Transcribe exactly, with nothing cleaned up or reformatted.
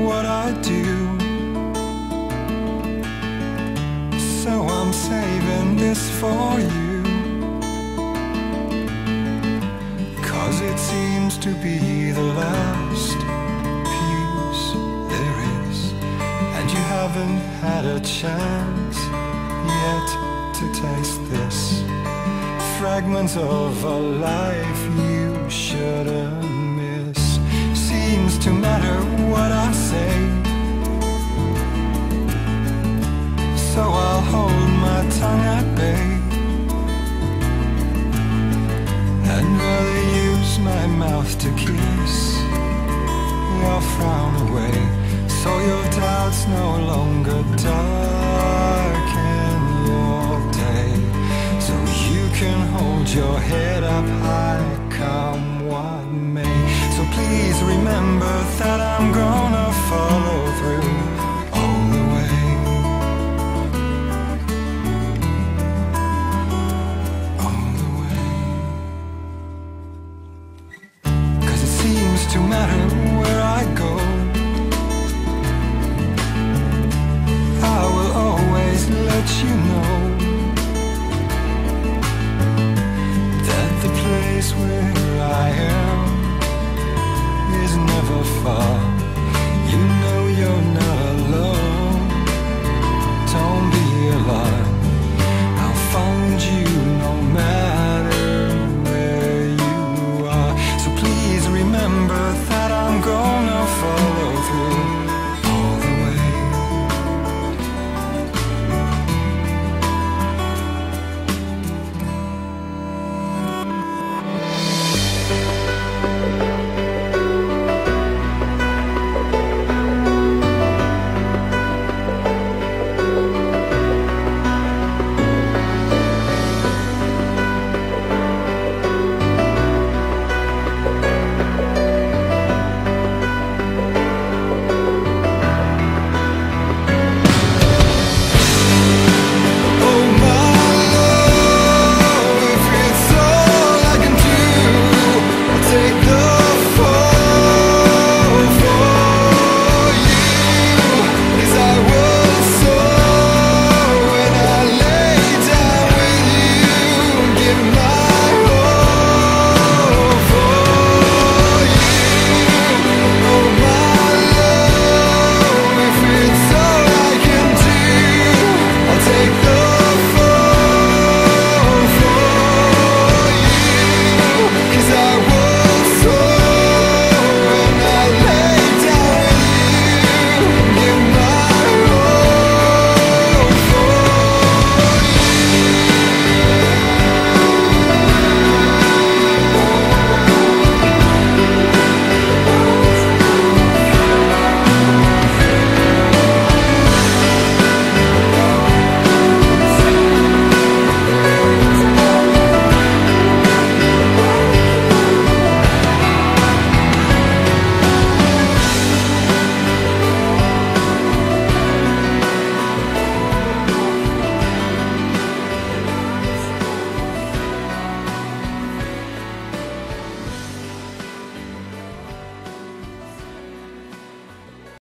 what I do. So I'm saving this for you, 'cause it seems to be the last piece there is, and you haven't had a chance yet to taste this. Fragments of a life you shouldn't miss. Seems to matter what I say, so I'll hold my tongue at bay and rather use my mouth to kiss your frown away, so your doubts no longer darken your day, so you can hold your head up high, come what may. So please remember that I'm gone.